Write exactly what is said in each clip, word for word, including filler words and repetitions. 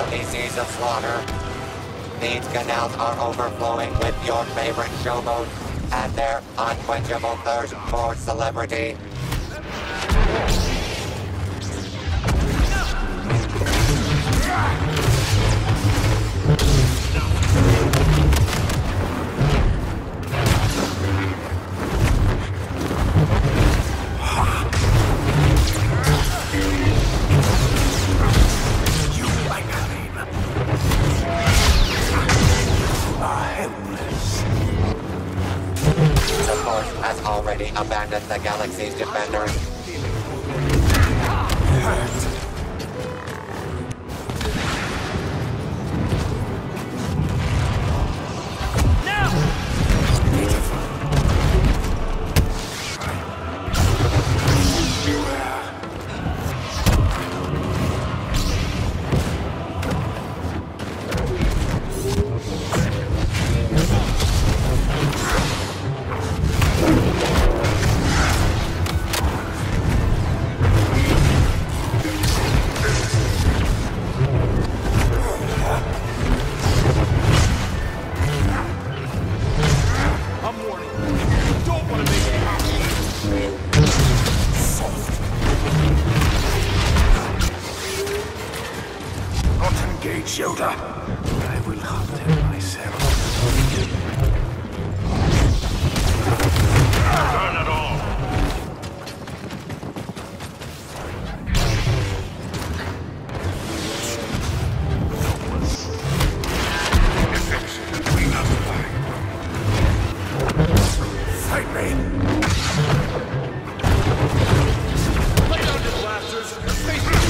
bloody seas of slaughter. These canals are overflowing with your favorite showboats and their unquenchable thirst for celebrity. Has already abandoned the galaxy's defenders. Yoda. I will hunt him myself. Burn it all. Fight me. Lay down your blasters and face the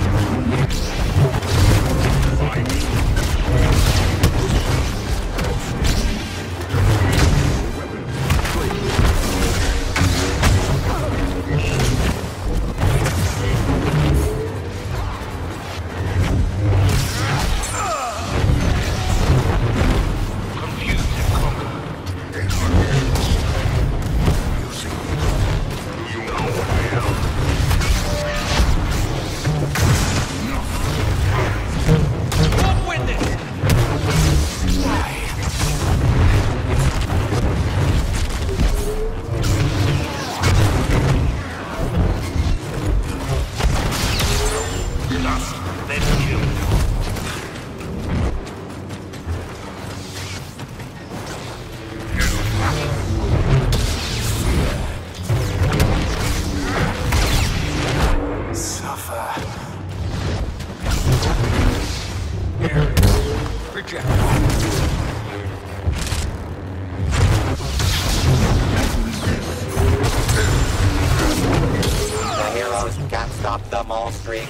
Stop the mall streak.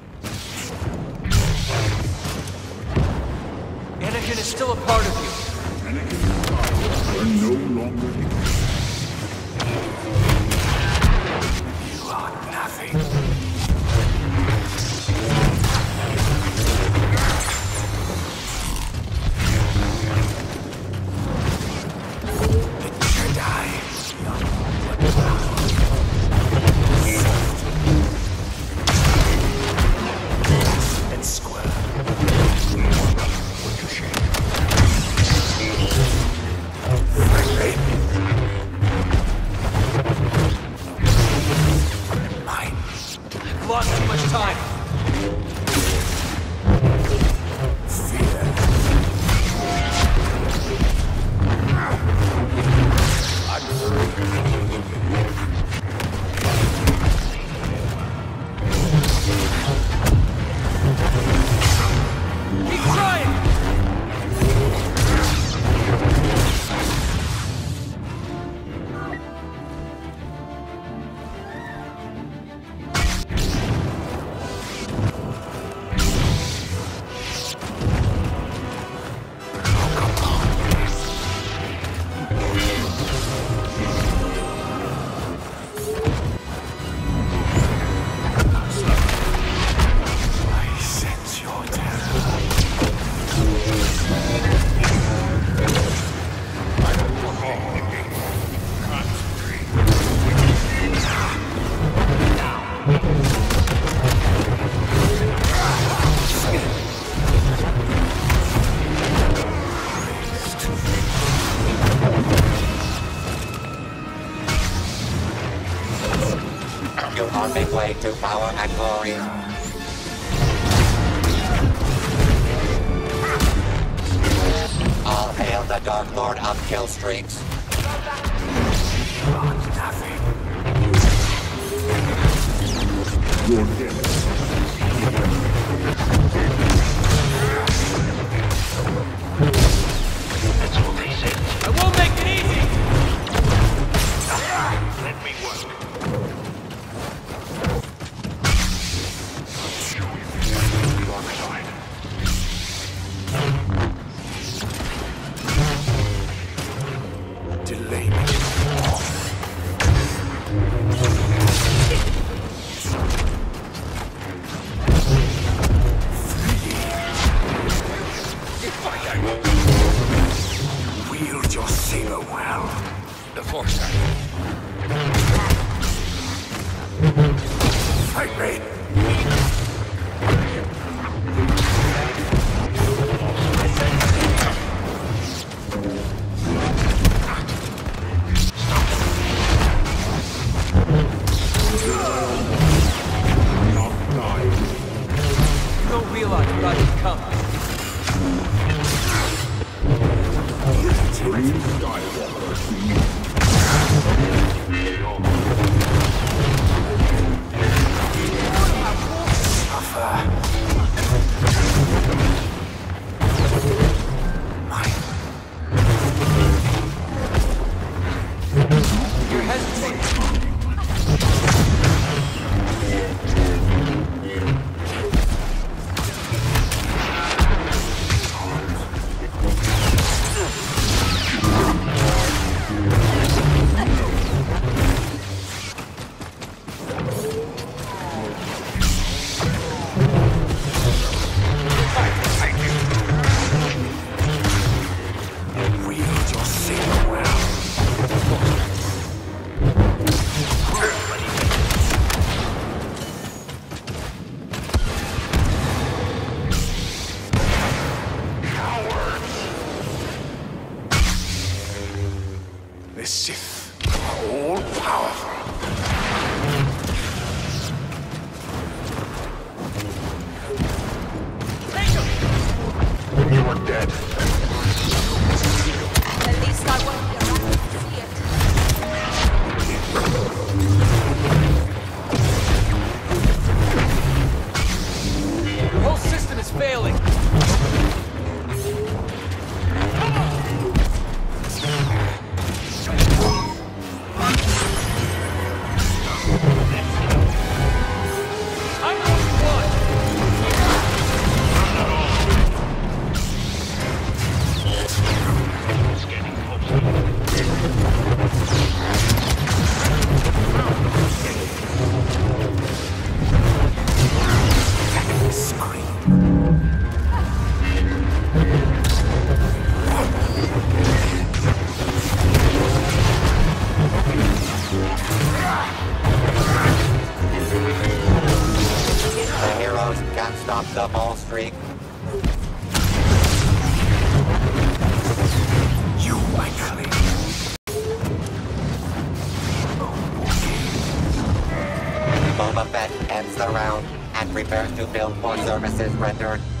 Anakin is still a part of you. Anakin are no longer You are nothing. Lost too much time. Fear. I'm Keep trying! way to power and glory. All hail the Dark Lord of kill streaks. Nothing. You're dead. That's what they said. I won't make it easy! Let me work. Dark side. Delay me. Wield your saber well. The force. Fight me. Not die. You don't realize what I become. Three Skywalker. You're hesitating. Wield your saber well. The Sith are all powerful. Take him! You are dead. At least I won't be around to see it. Your whole system is failing. I'm only one. It's getting closer. The heroes can stop the ball streak. You, my claim. Boba Fett ends the round and prepares to bill for services rendered.